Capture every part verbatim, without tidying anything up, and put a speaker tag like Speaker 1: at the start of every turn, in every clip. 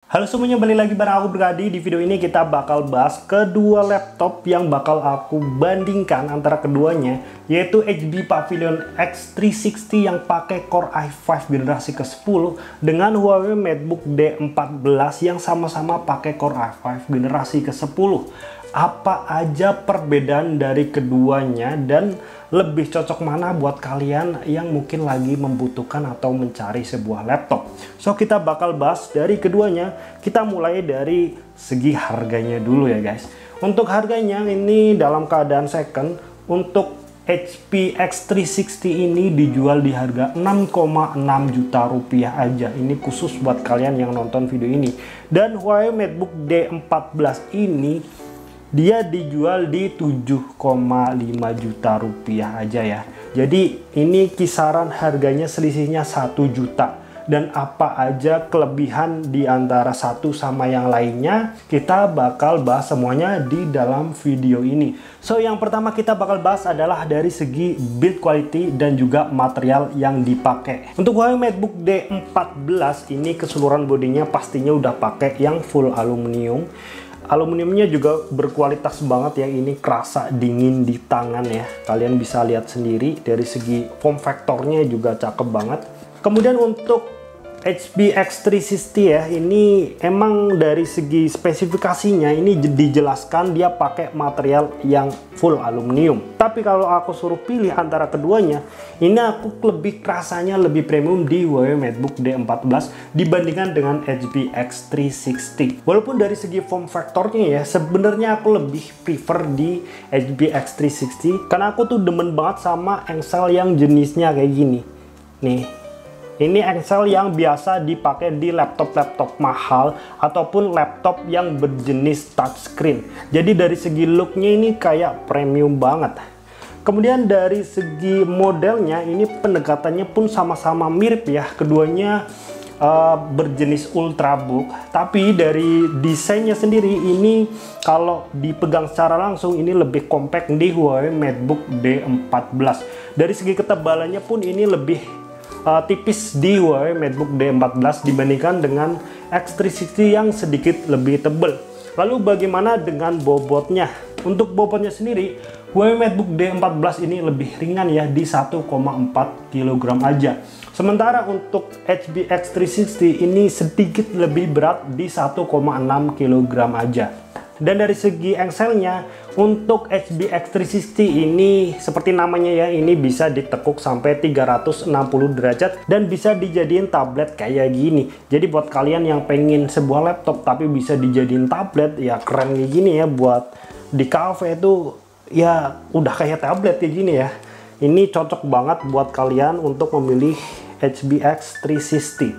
Speaker 1: Halo semuanya, balik lagi bareng aku Berkadi. Di video ini kita bakal bahas kedua laptop yang bakal aku bandingkan antara keduanya, yaitu H P Pavilion X tiga enam nol yang pakai Core i lima generasi ke sepuluh dengan Huawei MateBook D empat belas yang sama-sama pakai Core i lima generasi ke sepuluh. Apa aja perbedaan dari keduanya dan lebih cocok mana buat kalian yang mungkin lagi membutuhkan atau mencari sebuah laptop. So kita bakal bahas dari keduanya. Kita mulai dari segi harganya dulu ya guys. Untuk harganya ini dalam keadaan second, untuk H P X tiga enam nol ini dijual di harga enam koma enam juta rupiah aja. Ini khusus buat kalian yang nonton video ini. Dan Huawei MateBook D empat belas ini dia dijual di tujuh koma lima juta rupiah aja ya. Jadi ini kisaran harganya selisihnya satu juta. Dan apa aja kelebihan di antara satu sama yang lainnya, kita bakal bahas semuanya di dalam video ini. So yang pertama kita bakal bahas adalah dari segi build quality dan juga material yang dipakai. Untuk Huawei MateBook D empat belas ini keseluruhan bodinya pastinya udah pakai yang full aluminium. Aluminiumnya juga berkualitas banget ya, ini kerasa dingin di tangan ya. Kalian bisa lihat sendiri dari segi form factornya juga cakep banget. Kemudian untuk H P X tiga enam nol ya, ini emang dari segi spesifikasinya ini dijelaskan dia pakai material yang full aluminium. Tapi kalau aku suruh pilih antara keduanya, ini aku lebih rasanya lebih premium di Huawei MateBook D empat belas dibandingkan dengan H P X tiga enam nol. Walaupun dari segi form factornya ya, sebenarnya aku lebih prefer di H P X tiga enam nol karena aku tuh demen banget sama engsel yang jenisnya kayak gini. Nih. Ini engsel yang biasa dipakai di laptop-laptop mahal ataupun laptop yang berjenis touchscreen. Jadi dari segi looknya ini kayak premium banget. Kemudian dari segi modelnya ini pendekatannya pun sama-sama mirip ya. Keduanya uh, berjenis ultrabook. Tapi dari desainnya sendiri ini kalau dipegang secara langsung ini lebih compact di Huawei MateBook D empat belas. Dari segi ketebalannya pun ini lebih Uh, tipis di Huawei MateBook D empat belas dibandingkan dengan X tiga enam nol yang sedikit lebih tebal. Lalu bagaimana dengan bobotnya? Untuk bobotnya sendiri, Huawei MateBook D empat belas ini lebih ringan ya, di satu koma empat kilogram aja. Sementara untuk H P X tiga enam nol ini sedikit lebih berat di satu koma enam kilogram aja. Dan dari segi engselnya, untuk H P X tiga enam nol ini seperti namanya ya, ini bisa ditekuk sampai tiga ratus enam puluh derajat dan bisa dijadiin tablet kayak gini. Jadi buat kalian yang pengen sebuah laptop tapi bisa dijadiin tablet, ya keren kayak gini ya, buat di cafe itu ya udah kayak tablet kayak gini ya. Ini cocok banget buat kalian untuk memilih H P X tiga enam nol.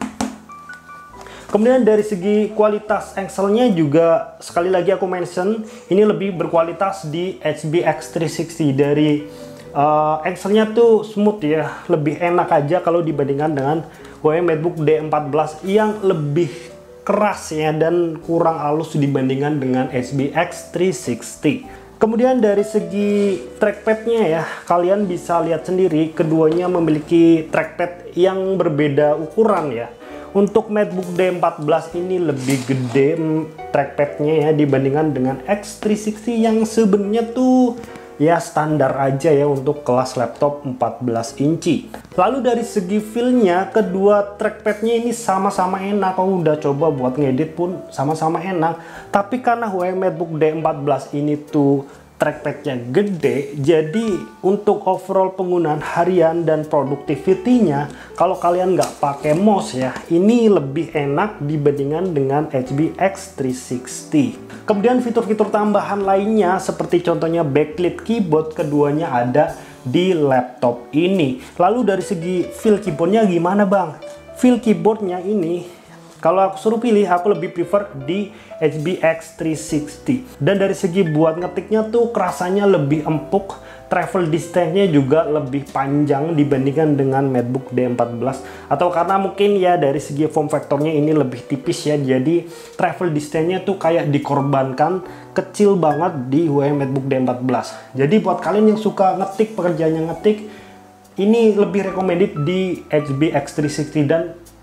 Speaker 1: Kemudian dari segi kualitas engselnya juga sekali lagi aku mention ini lebih berkualitas di H P X tiga enam nol. Dari uh, engselnya tuh smooth ya, lebih enak aja kalau dibandingkan dengan Huawei MateBook D empat belas yang lebih keras ya dan kurang halus dibandingkan dengan H P X tiga enam nol. Kemudian dari segi trackpadnya ya, kalian bisa lihat sendiri keduanya memiliki trackpad yang berbeda ukuran ya. Untuk MateBook D empat belas ini lebih gede trackpadnya ya dibandingkan dengan X tiga enam nol yang sebenarnya tuh ya standar aja ya untuk kelas laptop empat belas inci. Lalu dari segi feel-nya, kedua trackpadnya ini sama-sama enak. Aku udah coba buat ngedit pun sama-sama enak. Tapi karena Huawei MateBook D empat belas ini tuh trackpadnya gede, jadi untuk overall penggunaan harian dan productivity-nya, kalau kalian nggak pakai mouse ya, ini lebih enak dibandingkan dengan H P X tiga enam nol. Kemudian fitur-fitur tambahan lainnya seperti contohnya backlit keyboard, keduanya ada di laptop ini. Lalu dari segi feel keyboardnya gimana bang? Feel keyboardnya ini kalau aku suruh pilih, aku lebih prefer di H P X tiga enam nol. Dan dari segi buat ngetiknya tuh kerasanya lebih empuk, travel distance-nya juga lebih panjang dibandingkan dengan MateBook D empat belas. Atau karena mungkin ya dari segi form factornya ini lebih tipis ya, jadi travel distance-nya tuh kayak dikorbankan kecil banget di Huawei MateBook D empat belas. Jadi buat kalian yang suka ngetik, pekerjaannya ngetik, ini lebih recommended di H P X tiga enam nol dan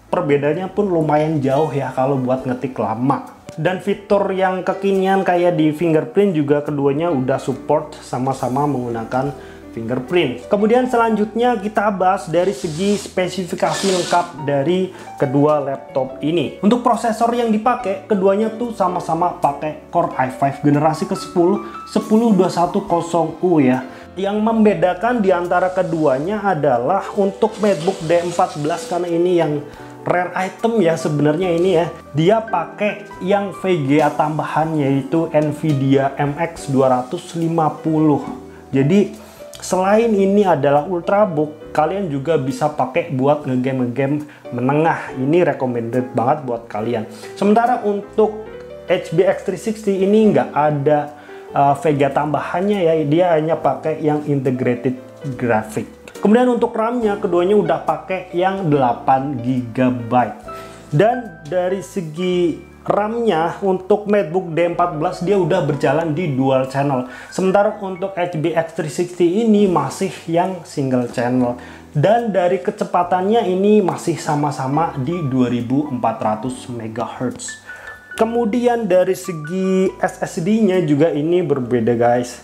Speaker 1: perbedaannya pun lumayan jauh ya kalau buat ngetik lama. Dan fitur yang kekinian kayak di fingerprint juga keduanya udah support sama-sama menggunakan fingerprint. Kemudian selanjutnya kita bahas dari segi spesifikasi lengkap dari kedua laptop ini. Untuk prosesor yang dipakai, keduanya tuh sama-sama pakai Core i lima generasi ke sepuluh sepuluh dua satu nol U ya. Yang membedakan di antara keduanya adalah untuk MacBook D empat belas, karena ini yang rare item ya sebenarnya ini ya. Dia pakai yang V G A tambahan yaitu Nvidia M X dua ratus lima puluh. Jadi selain ini adalah ultrabook, kalian juga bisa pakai buat ngegame-ngegame menengah. Ini recommended banget buat kalian. Sementara untuk H B X tiga enam puluh ini nggak ada uh, V G A tambahannya ya, dia hanya pakai yang integrated graphic. Kemudian untuk RAM-nya keduanya udah pakai yang delapan giga byte. Dan dari segi RAM-nya untuk MacBook D empat belas dia udah berjalan di dual channel. Sementara untuk H B X tiga enam puluh ini masih yang single channel. Dan dari kecepatannya ini masih sama-sama di dua ribu empat ratus megahertz. Kemudian dari segi S S D-nya juga ini berbeda guys.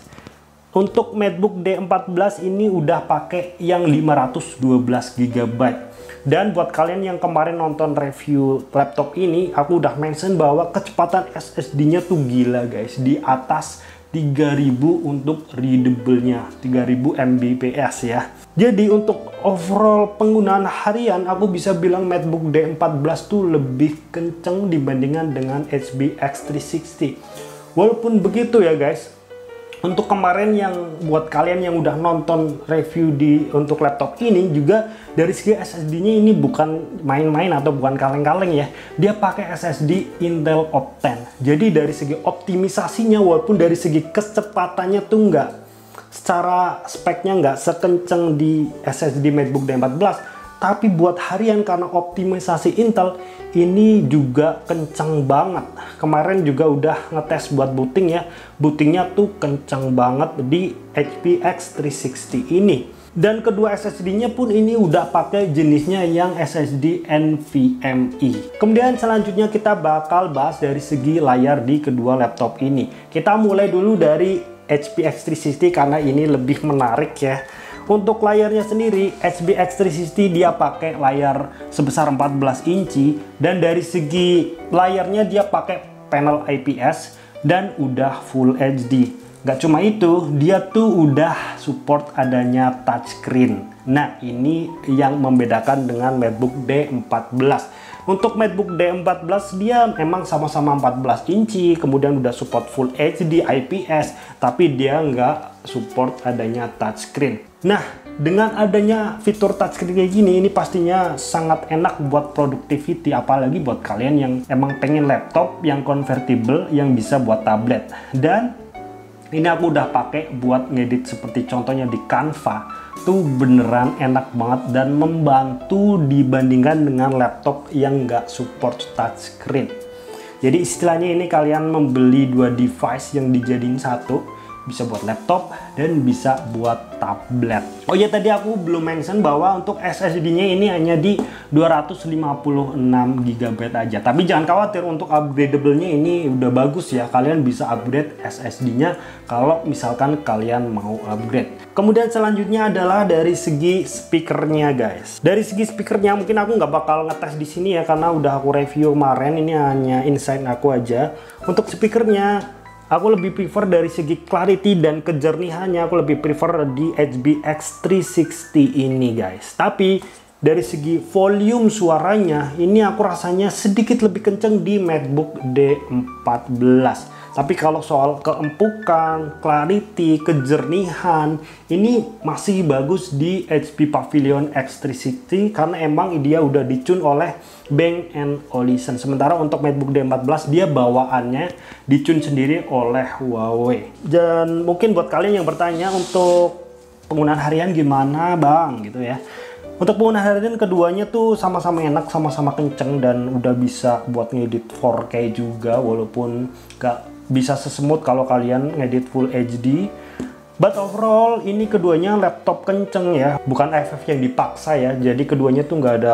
Speaker 1: Untuk MacBook D empat belas ini udah pakai yang lima ratus dua belas giga byte. Dan buat kalian yang kemarin nonton review laptop ini, aku udah mention bahwa kecepatan S S D-nya tuh gila guys, di atas tiga ribu untuk readable-nya, tiga ribu megabits ya. Jadi untuk overall penggunaan harian, aku bisa bilang MacBook D empat belas tuh lebih kenceng dibandingkan dengan H B X tiga enam puluh. Walaupun begitu ya guys, untuk kemarin yang buat kalian yang udah nonton review di untuk laptop ini juga dari segi S S D-nya ini bukan main-main atau bukan kaleng-kaleng ya. Dia pakai S S D Intel Optane. Jadi dari segi optimisasinya walaupun dari segi kecepatannya tuh enggak, secara speknya nggak sekenceng di S S D MacBook D empat belas, tapi buat harian karena optimisasi Intel ini juga kenceng banget. Kemarin juga udah ngetes buat booting ya, bootingnya tuh kenceng banget di H P X tiga enam puluh ini. Dan kedua S S D-nya pun ini udah pakai jenisnya yang S S D NVMe. Kemudian selanjutnya kita bakal bahas dari segi layar di kedua laptop ini. Kita mulai dulu dari H P X tiga enam puluh karena ini lebih menarik ya. Untuk layarnya sendiri, H B X tiga enam puluh dia pakai layar sebesar empat belas inci, dan dari segi layarnya dia pakai panel I P S dan udah Full H D. Gak cuma itu, dia tuh udah support adanya touchscreen. Nah, ini yang membedakan dengan MacBook D empat belas. Untuk MacBook D empat belas dia memang sama-sama empat belas inci, kemudian udah support Full H D I P S, tapi dia nggak support adanya touchscreen. Nah, dengan adanya fitur touchscreen kayak gini, ini pastinya sangat enak buat productivity, apalagi buat kalian yang emang pengen laptop yang convertible yang bisa buat tablet. Dan ini aku udah pakai buat ngedit seperti contohnya di Canva, tuh beneran enak banget dan membantu dibandingkan dengan laptop yang nggak support touchscreen. Jadi istilahnya ini kalian membeli dua device yang dijadiin satu, bisa buat laptop dan bisa buat tablet. Oh ya, tadi aku belum mention bahwa untuk S S D-nya ini hanya di dua ratus lima puluh enam giga byte aja. Tapi jangan khawatir, untuk upgradable-nya ini udah bagus ya. Kalian bisa upgrade S S D-nya kalau misalkan kalian mau upgrade. Kemudian selanjutnya adalah dari segi speakernya guys. Dari segi speakernya mungkin aku nggak bakal ngetes di sini ya, karena udah aku review kemarin. Ini hanya insight aku aja. Untuk speakernya, aku lebih prefer dari segi clarity dan kejernihannya, aku lebih prefer di H B X tiga enam puluh ini guys. Tapi dari segi volume suaranya, ini aku rasanya sedikit lebih kenceng di MacBook D empat belas. Tapi kalau soal keempukan, clarity, kejernihan, ini masih bagus di H P Pavilion X tiga enam puluh karena emang dia udah dicun oleh Bang and Olufsen. Sementara untuk MacBook D empat belas dia bawaannya dicun sendiri oleh Huawei. Dan mungkin buat kalian yang bertanya untuk penggunaan harian gimana bang gitu ya. Untuk penggunaan harian keduanya tuh sama-sama enak, sama-sama kenceng, dan udah bisa buat ngedit empat K juga walaupun gak bisa sesmooth kalau kalian ngedit Full H D. But overall ini keduanya laptop kenceng ya, bukan F F yang dipaksa ya. Jadi keduanya tuh nggak ada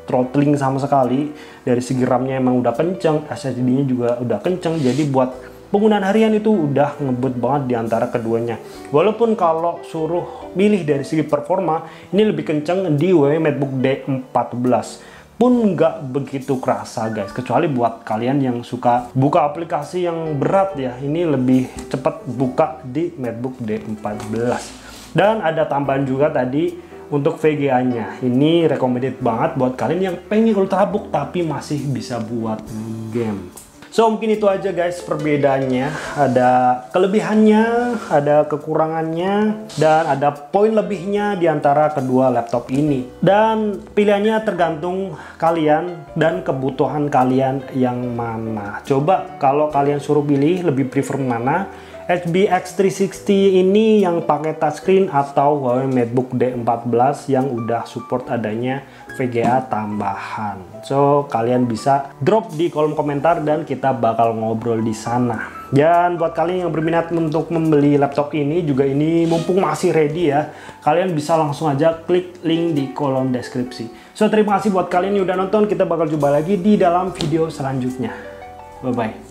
Speaker 1: throttling sama sekali. Dari segi RAM-nya emang udah kenceng, S S D-nya juga udah kenceng, jadi buat penggunaan harian itu udah ngebut banget di antara keduanya. Walaupun kalau suruh milih dari segi performa, ini lebih kenceng di W W MateBook D empat belas. Pun nggak begitu kerasa guys, kecuali buat kalian yang suka buka aplikasi yang berat ya, ini lebih cepat buka di MateBook D empat belas. Dan ada tambahan juga tadi untuk V G A-nya, ini recommended banget buat kalian yang pengen ultrabook tapi masih bisa buat game. So mungkin itu aja guys perbedaannya, ada kelebihannya, ada kekurangannya, dan ada poin lebihnya di antara kedua laptop ini. Dan pilihannya tergantung kalian dan kebutuhan kalian yang mana. Coba kalau kalian suruh pilih lebih prefer mana, H P X tiga enam nol ini yang pakai touchscreen atau Huawei MateBook D empat belas yang udah support adanya V G A tambahan. So kalian bisa drop di kolom komentar dan kita bakal ngobrol di sana. Dan buat kalian yang berminat untuk membeli laptop ini juga, ini mumpung masih ready ya, kalian bisa langsung aja klik link di kolom deskripsi. So terima kasih buat kalian yang udah nonton, kita bakal jumpa lagi di dalam video selanjutnya. Bye bye.